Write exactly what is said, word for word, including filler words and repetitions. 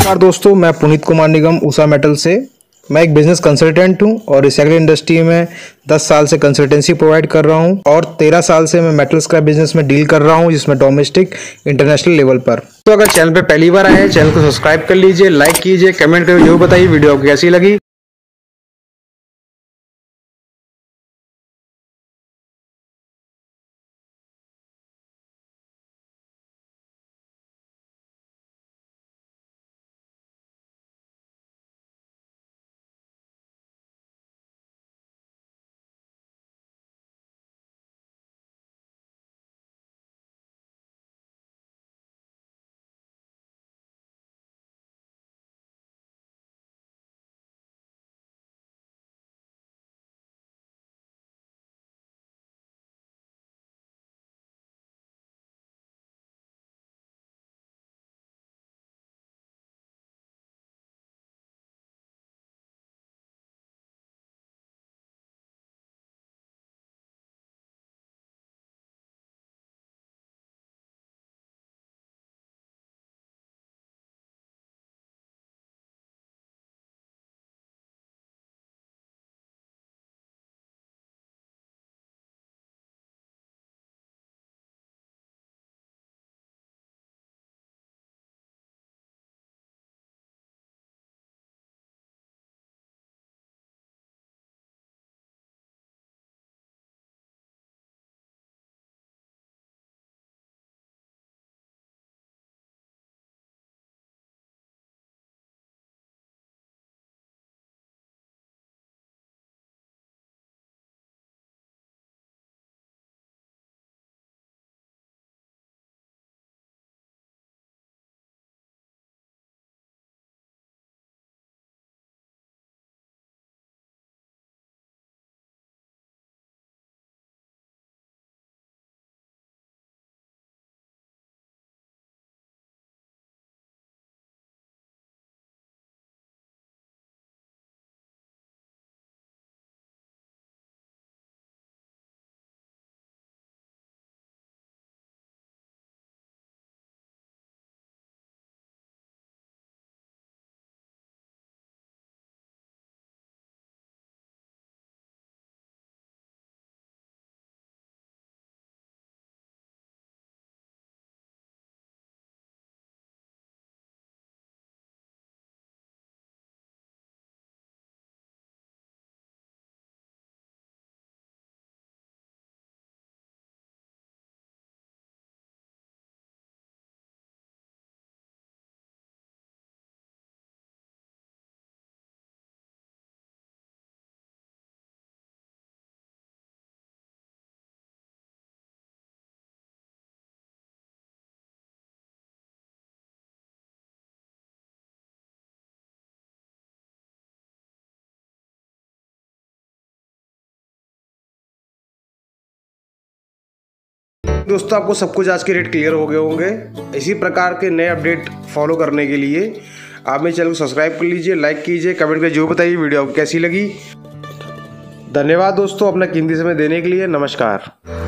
नमस्कार दोस्तों, मैं पुनीत कुमार निगम उषा मेटल से। मैं एक बिजनेस कंसल्टेंट हूं और रिसाइकलिंग इंडस्ट्री में दस साल से कंसल्टेंसी प्रोवाइड कर रहा हूं और तेरह साल से मैं मेटल स्क्रैप बिजनेस में डील कर रहा हूं, जिसमें डोमेस्टिक इंटरनेशनल लेवल पर। तो अगर चैनल पे पहली बार आए हैं, चैनल को सब्सक्राइब कर लीजिए, लाइक कीजिए, कमेंट करके जरूर बताइए वीडियो आपको कैसी लगी। दोस्तों, आपको सब कुछ आज के रेट क्लियर हो गए होंगे। इसी प्रकार के नए अपडेट फॉलो करने के लिए आप मेरे चैनल को सब्सक्राइब कर लीजिए, लाइक कीजिए, कमेंट करके जो बताइए वीडियो आपको कैसी लगी। धन्यवाद दोस्तों अपना कीमती समय देने के लिए। नमस्कार।